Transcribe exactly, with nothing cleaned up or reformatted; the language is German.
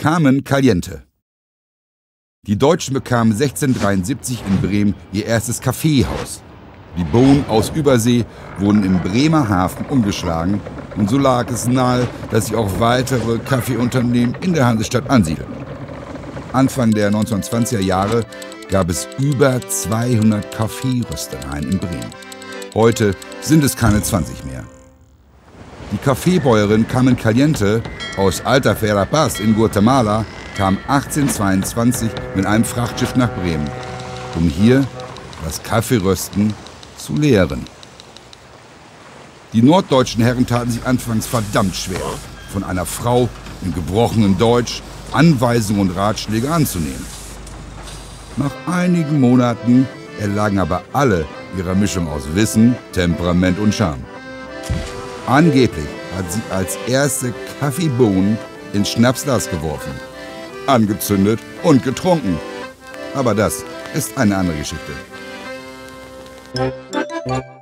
Carmen Caliente. Die Deutschen bekamen sechzehnhundertdreiundsiebzig in Bremen ihr erstes Kaffeehaus. Die Bohnen aus Übersee wurden im Bremer Hafen umgeschlagen und so lag es nahe, dass sich auch weitere Kaffeeunternehmen in der Hansestadt ansiedeln. Anfang der neunzehnhundertzwanziger Jahre gab es über zweihundert Kaffeeröstereien in Bremen. Heute sind es keine zwanzig mehr. Die Kaffeebäuerin Carmen Caliente aus Alta Verapaz in Guatemala kam achtzehnhundertzweiundzwanzig mit einem Frachtschiff nach Bremen, um hier das Kaffeerösten zu lehren. Die norddeutschen Herren taten sich anfangs verdammt schwer, von einer Frau in gebrochenem Deutsch Anweisungen und Ratschläge anzunehmen. Nach einigen Monaten erlagen aber alle ihrer Mischung aus Wissen, Temperament und Charme. Angeblich hat sie als erste Kaffeebohnen ins Schnapsglas geworfen, angezündet und getrunken. Aber das ist eine andere Geschichte.